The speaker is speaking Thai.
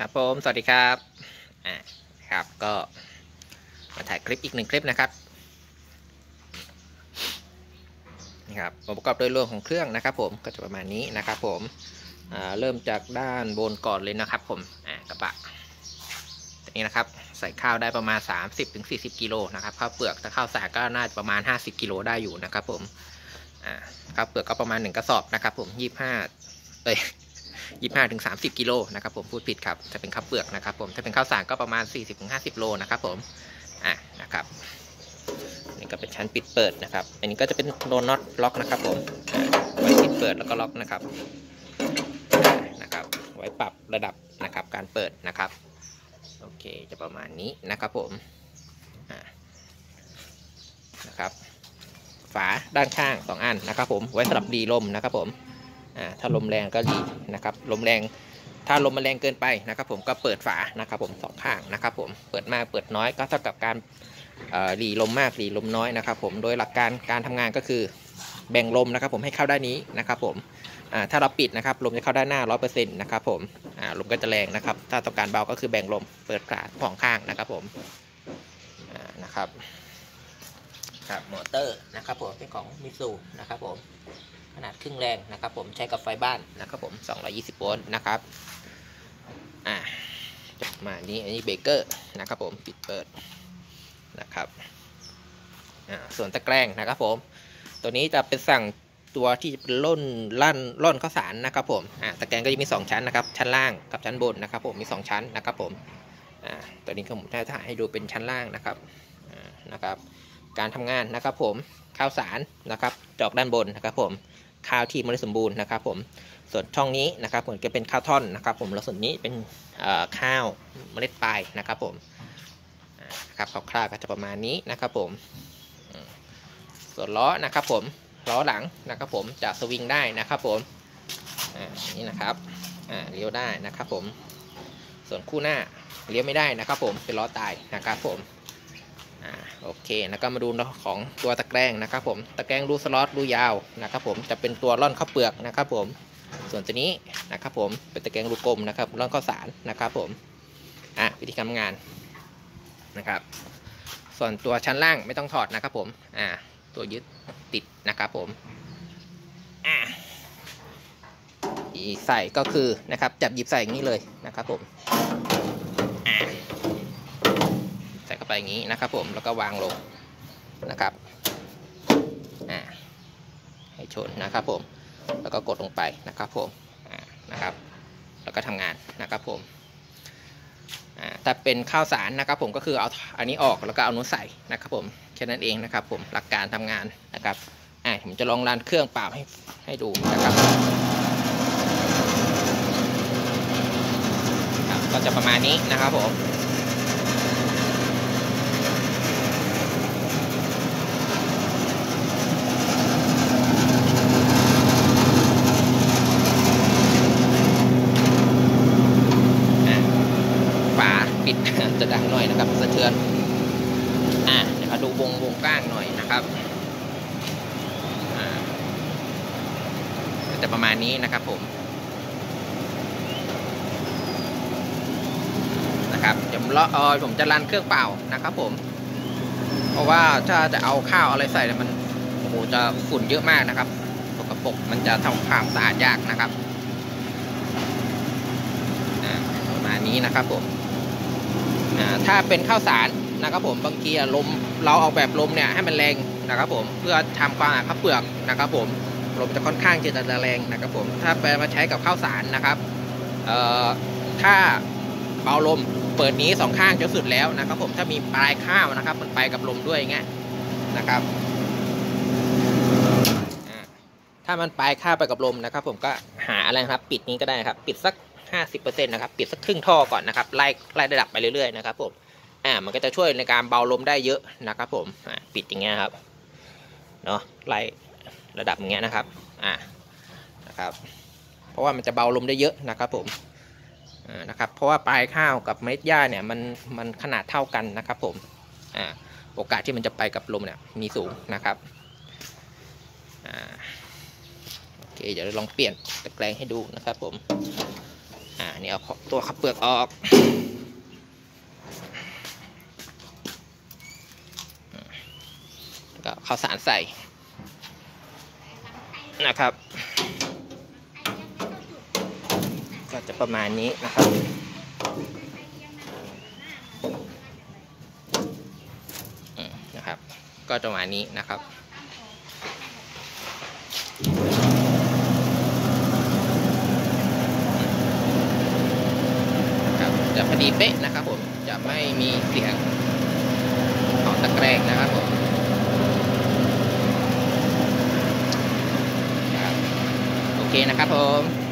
ครับผมสวัสดีครับครับก็มาถ่ายคลิปอีกหนึ่งคลิปนะครับประกอบโดยรวมของเครื่องนะครับผมก็จะประมาณนี้นะครับผมเริ่มจากด้านบนก่อนเลยนะครับผมกระบะนี้นะครับใส่ข้าวได้ประมาณ 30-40 กิโลนะครับข้าวเปลือกถ้าข้าวสารก็น่าจะประมาณ50 กิโลได้อยู่นะครับผมข้าวเปลือกก็ประมาณ1กระสอบนะครับผม25-30 กิโลนะครับผมพูดผิดครับถ้าเป็นข้าวเปลือกนะครับผมถ้าเป็นข้าวสารก็ประมาณ 40-50 โลนะครับผมนะครับนี่ก็เป็นชั้นปิดเปิดนะครับอันนี้ก็จะเป็นโดนน็อตล็อกนะครับผมไว้ปิดเปิดแล้วก็ล็อกนะครับไว้ปรับระดับนะครับการเปิดนะครับโอเคจะประมาณนี้นะครับผมนะครับฝาด้านข้าง2 อันนะครับผมไว้สำหรับดีลมนะครับผมถ้าลมแรงก็ดีนะครับลมแรงถ้าลมมันแรงเกินไปนะครับผมก็เปิดฝานะครับผม2 ข้างนะครับผมเปิดมากเปิดน้อยก็เท่ากับการหลีลมมากหลีลมน้อยนะครับผมโดยหลักการทำงานก็คือแบ่งลมนะครับผมให้เข้าด้านนี้นะครับผมถ้าเราปิดนะครับลมจะเข้าด้านหน้า 100% นะครับผมลมก็จะแรงนะครับถ้าต้องการเบาก็คือแบ่งลมเปิดฝา2 ข้างนะครับผมนะครับมอเตอร์นะครับผมเป็นของมิตซูนะครับผมขนาดครึ่งแรงนะครับผมใช้กับไฟบ้านนะครับผม220 โวลต์นะครับจะมาอันนี้เบรกเกอร์นะครับผมปิดเปิดนะครับส่วนตะแกรงนะครับผมตัวนี้จะเป็นสั่งตัวที่จะเป็นล่อนข้าวสารนะครับผมตะแกรงก็จะมี2 ชั้นนะครับชั้นล่างกับชั้นบนนะครับผมมี2 ชั้นนะครับผมตัวนี้ผมจะถ่ายให้ดูเป็นชั้นล่างนะครับการทำงานนะครับผมข้าวสารนะครับจอกด้านบนนะครับผมข้าวที่ไม่ได้สมบูรณ์นะครับผมส่วนช่องนี้นะครับผมจะเป็นข้าวท่อนนะครับผมแล้วส่วนนี้เป็นข้าวเมล็ดปลายนะครับผมครับคร่าวๆก็จะประมาณนี้นะครับผมส่วนล้อนะครับผมล้อหลังนะครับผมจะสวิงได้นะครับผมนี่นะครับเลี้ยวได้นะครับผมส่วนคู่หน้าเลี้ยวไม่ได้นะครับผมเป็นล้อตายนะครับผมโอเคแล้วก็มาดูของตัวตะแกรงนะครับผมตะแกรงรูสล็อตรูยาวนะครับผมจะเป็นตัวร่อนข้าวเปลือกนะครับผมส่วนตัวนี้นะครับผมเป็นตะแกรงรูกลมนะครับร่อนข้าวสารนะครับผมวิธีการทำงานนะครับส่วนตัวชั้นล่างไม่ต้องถอดนะครับผมตัวยึดติดนะครับผมใส่ก็คือนะครับจับหยิบใส่อย่างนี้เลยนะครับผมใส่เข้าไปอย่างนี้นะครับผมแล้วก็วางลงนะครับให้ชนนะครับผมแล้วก็กดลงไปนะครับผมนะครับแล้วก็ทำงานนะครับผมถ้าเป็นข้าวสารนะครับผมก็คือเอาอันนี้ออกแล้วก็เอานู้นใส่นะครับผมแค่นั้นเองนะครับผมหลักการทำงานนะครับผมจะลองรันเครื่องเปล่าให้ดูนะครับก็จะประมาณนี้นะครับผมฝาปิด จะดังหน่อยนะครับสะเทือนเดี๋ยวดูวงก้างหน่อยนะครับจะประมาณนี้นะครับผมนะครับเดี๋ยวผมจะรันเครื่องเปล่านะครับผมเพราะว่าถ้าจะเอาข้าวอะไรใส่มันโอ้โหจะฝุ่นเยอะมากนะครับสกปรกมันจะทำความสะอาดยากนะครับประมาณนี้นะครับผมถ้าเป็นข้าวสารนะครับผมบางทีลมเราเอาแบบลมเนี่ยให้มันแรงนะครับผมเพื่อทำความสะอาดข้าวเปลือกนะครับผมลมจะค่อนข้างจะแรงนะครับผมถ้าไปมาใช้กับข้าวสารนะครับถ้าเบาลมเปิดนี้2 ข้างจนสุดแล้วนะครับผมถ้ามีปลายข้าวนะครับมันไปกับลมด้วยอย่างเงี้ยนะครับถ้ามันปลายข้าวไปกับลมนะครับผมก็หาอะไรครับปิดนี้ก็ได้ครับปิดสัก50%นะครับปิดสักครึ่งท่อก่อนนะครับไล่ระดับไปเรื่อยๆนะครับผมมันก็จะช่วยในการเบาลมได้เยอะนะครับผมปิดอย่างเงี้ยครับเนาะไล่ระดับอย่างเงี้ยนะครับนะครับเพราะว่ามันจะเบาลมได้เยอะนะครับผมนะครับเพราะว่าปลายข้าวกับเม็ดหญ้าเนี่ยมันขนาดเท่ากันนะครับผมโอกาสที่มันจะไปกับลมเนี่ยมีสูงนะครับโอเคเดี๋ยวลองเปลี่ยนตะแกรงให้ดูนะครับผมนี่เอาตัวขับเปลือกออกแล้วก็ข้าวสารใส่นะครับก็จะประมาณนี้นะครับนะครับก็ประมาณนี้นะครับจะพอดีเป๊ะนะครับผมจะไม่มีเสียงของตะแกรงนะครับผมโอเคนะครับผม